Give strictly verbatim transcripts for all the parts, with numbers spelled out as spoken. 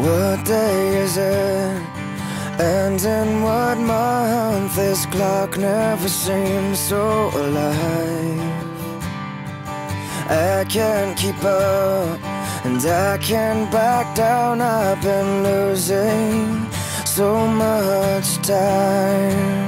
What day is it? And in what month? This clock never seems so alive. I can't keep up, and I can't back down. I've been losing so much time.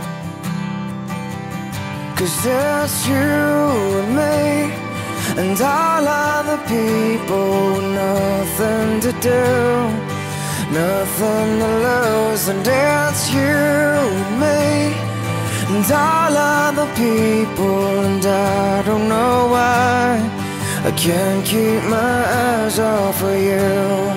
'Cause it's you and me, and all other people with nothing to do, nothing to lose. And it's you and me, and all other people. And I don't know why I can't keep my eyes off of you.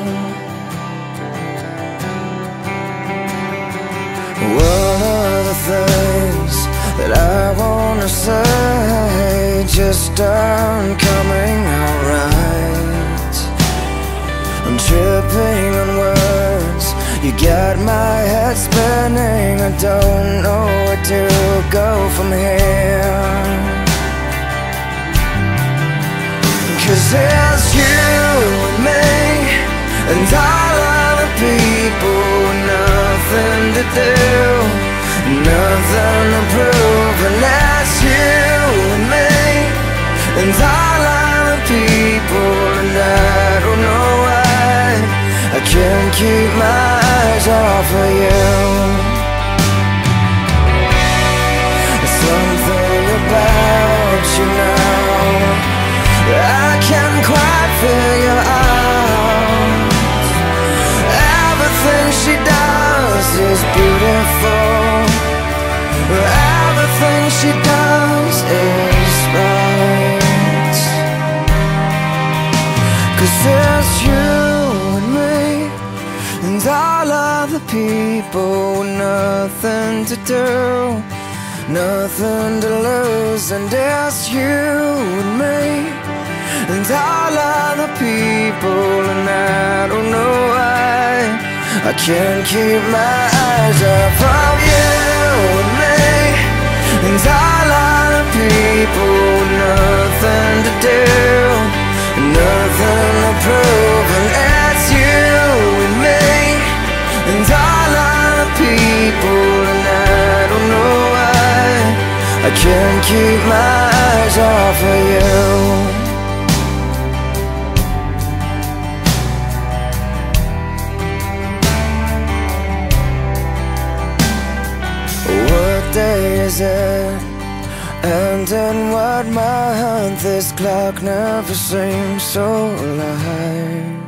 One of the things that I wanna say just aren't coming out right. I'm tripping on words, you got my head spinning. I don't know where to go from here. 'Cause it's you and me, and all other people with nothing to do, nothing to prove. And that's you and me, and all other people. And I don't know why I can't keep my eyes off of you. Something about you now I can't quite figure out. Everything she does is beautiful, everything she does is right. 'Cause it's you and me, and all other people with nothing to do, nothing to lose. And it's you and me, and all other people. And I don't know why I can't keep my eyes off of you and me, and all other people. Nothing to do, nothing to prove. And it's you and me, and all other people. And I don't know why I can't keep my eyes off of you. What day is it? And in what month? This clock never seems so alive.